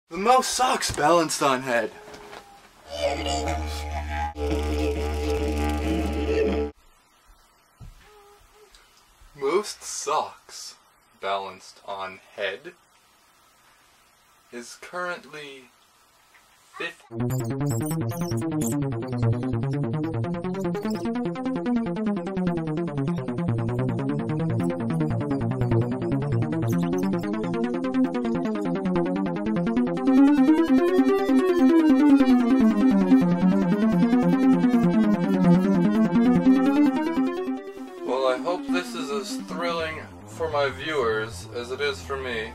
The most socks balanced on head. Most socks balanced on head is currently 50. Well, I hope this is as thrilling for my viewers as it is for me.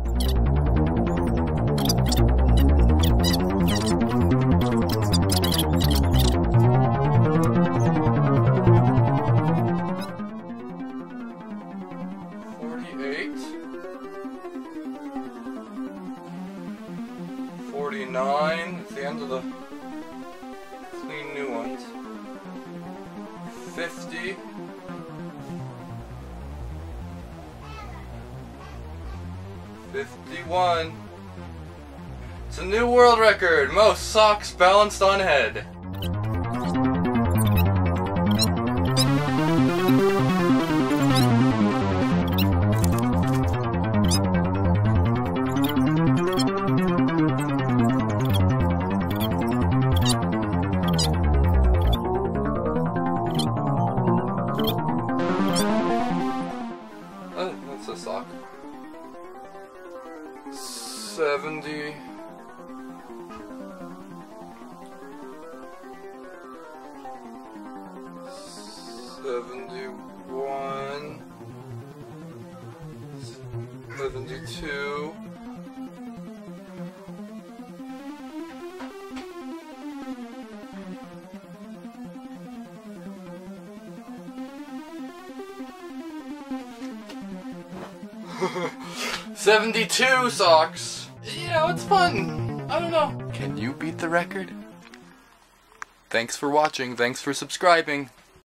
$48, $49, it's the end of the clean new ones. $50, $51. It's a new world record. Most socks balanced on head. That's a sock. 70. 71. 72. 72 socks. You know, it's fun. I don't know. Can you beat the record? Thanks for watching. Thanks for subscribing.